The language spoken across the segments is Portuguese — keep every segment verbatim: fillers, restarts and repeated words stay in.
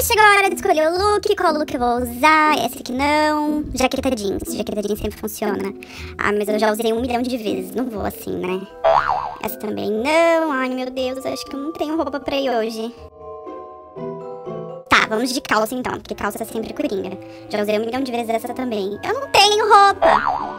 chegou a hora de escolher o look, qual look eu vou usar, esse aqui não. Jaqueta jeans, jaqueta jeans sempre funciona. Ah, mas eu já usei um milhão de vezes, não vou assim, né? Essa também não, ai meu Deus, acho que eu não tenho roupa pra ir hoje. Tá, vamos de calça então, porque calça é sempre coringa. Já usei um milhão de vezes essa também. Eu não tenho roupa!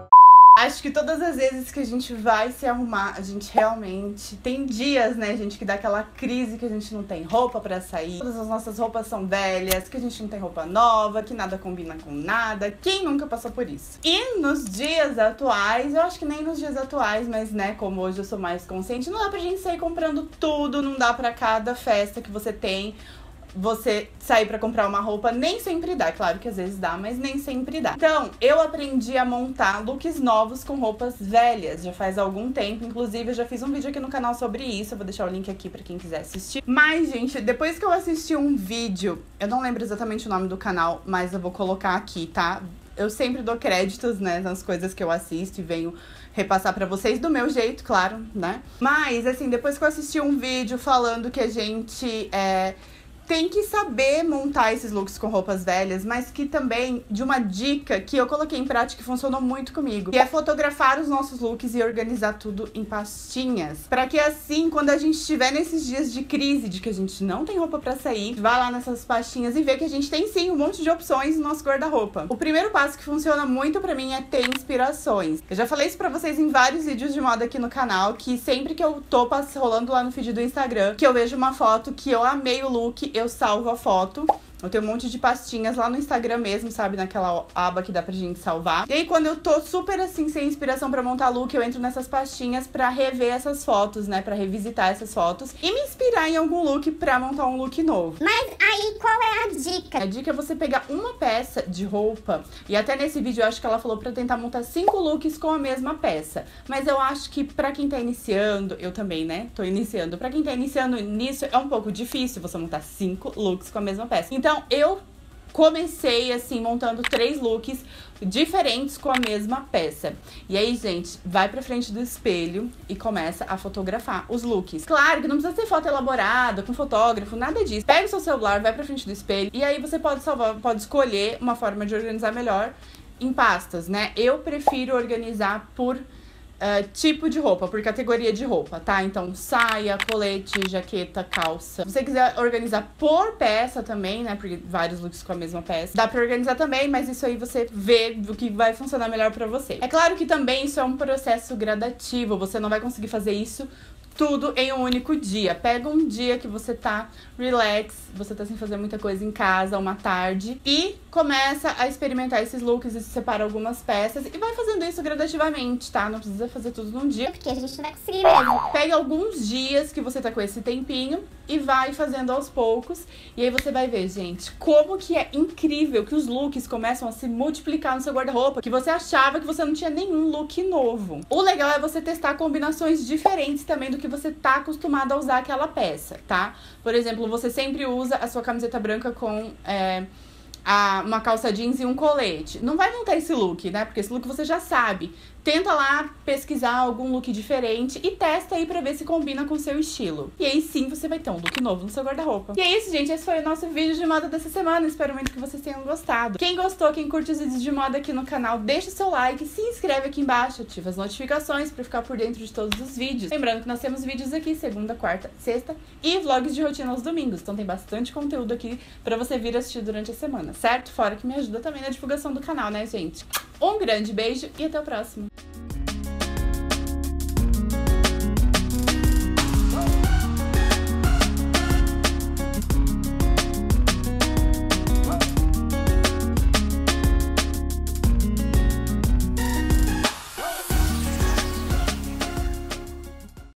Acho que todas as vezes que a gente vai se arrumar, a gente realmente tem dias, né, gente, que dá aquela crise que a gente não tem roupa pra sair. Todas as nossas roupas são velhas, que a gente não tem roupa nova, que nada combina com nada. Quem nunca passou por isso? E nos dias atuais, eu acho que nem nos dias atuais, mas, né, como hoje eu sou mais consciente, não dá pra gente sair comprando tudo, não dá pra cada festa que você tem você sair pra comprar uma roupa, nem sempre dá. Claro que às vezes dá, mas nem sempre dá. Então, eu aprendi a montar looks novos com roupas velhas, já faz algum tempo. Inclusive, eu já fiz um vídeo aqui no canal sobre isso, eu vou deixar o link aqui pra quem quiser assistir. Mas, gente, depois que eu assisti um vídeo, eu não lembro exatamente o nome do canal, mas eu vou colocar aqui, tá? Eu sempre dou créditos, né, nas coisas que eu assisto e venho repassar pra vocês do meu jeito, claro, né? Mas, assim, depois que eu assisti um vídeo falando que a gente é... tem que saber montar esses looks com roupas velhas, mas que também, de uma dica que eu coloquei em prática e funcionou muito comigo, que é fotografar os nossos looks e organizar tudo em pastinhas. Pra que assim, quando a gente estiver nesses dias de crise, de que a gente não tem roupa pra sair, vá lá nessas pastinhas e vê que a gente tem sim um monte de opções no nosso guarda-roupa. O primeiro passo que funciona muito pra mim é ter inspirações. Eu já falei isso pra vocês em vários vídeos de moda aqui no canal, que sempre que eu tô rolando lá no feed do Instagram, que eu vejo uma foto que eu amei o look, eu salvo a foto. Eu tenho um monte de pastinhas lá no Instagram mesmo, sabe? Naquela aba que dá pra gente salvar. E aí, quando eu tô super, assim, sem inspiração pra montar look, eu entro nessas pastinhas pra rever essas fotos, né? Pra revisitar essas fotos e me inspirar em algum look pra montar um look novo. Mas aí, qual é a dica? A dica é você pegar uma peça de roupa, e até nesse vídeo eu acho que ela falou pra tentar montar cinco looks com a mesma peça. Mas eu acho que pra quem tá iniciando, eu também, né? Tô iniciando. Pra quem tá iniciando nisso, é um pouco difícil você montar cinco looks com a mesma peça. Então, eu comecei, assim, montando três looks diferentes com a mesma peça. E aí, gente, vai pra frente do espelho e começa a fotografar os looks. Claro que não precisa ser foto elaborada, com fotógrafo, nada disso. Pega o seu celular, vai pra frente do espelho e aí você pode salvar, pode escolher uma forma de organizar melhor em pastas, né? Eu prefiro organizar por Uh, tipo de roupa, por categoria de roupa, tá? Então, saia, colete, jaqueta, calça. Se você quiser organizar por peça também, né? Porque vários looks com a mesma peça. Dá pra organizar também, mas isso aí você vê o que vai funcionar melhor pra você. É claro que também isso é um processo gradativo. Você não vai conseguir fazer isso tudo em um único dia. Pega um dia que você tá relax, você tá sem fazer muita coisa em casa, uma tarde, e começa a experimentar esses looks e separa algumas peças e vai fazendo isso gradativamente, tá? Não precisa fazer tudo num dia, porque a gente não vai conseguir mesmo. Pega alguns dias que você tá com esse tempinho e vai fazendo aos poucos. E aí você vai ver, gente, como que é incrível que os looks começam a se multiplicar no seu guarda-roupa, que você achava que você não tinha nenhum look novo. O legal é você testar combinações diferentes também do que você tá acostumado a usar aquela peça, tá? Por exemplo, você sempre usa a sua camiseta branca com é, a, uma calça jeans e um colete. Não vai montar esse look, né? Porque esse look você já sabe. Tenta lá pesquisar algum look diferente e testa aí pra ver se combina com o seu estilo. E aí sim você vai ter um look novo no seu guarda-roupa. E é isso, gente. Esse foi o nosso vídeo de moda dessa semana. Espero muito que vocês tenham gostado. Quem gostou, quem curte os vídeos de moda aqui no canal, deixa o seu like, se inscreve aqui embaixo, ativa as notificações pra ficar por dentro de todos os vídeos. Lembrando que nós temos vídeos aqui segunda, quarta, sexta e vlogs de rotina aos domingos. Então tem bastante conteúdo aqui pra você vir assistir durante a semana, certo? Fora que me ajuda também na divulgação do canal, né, gente? Um grande beijo e até o próximo.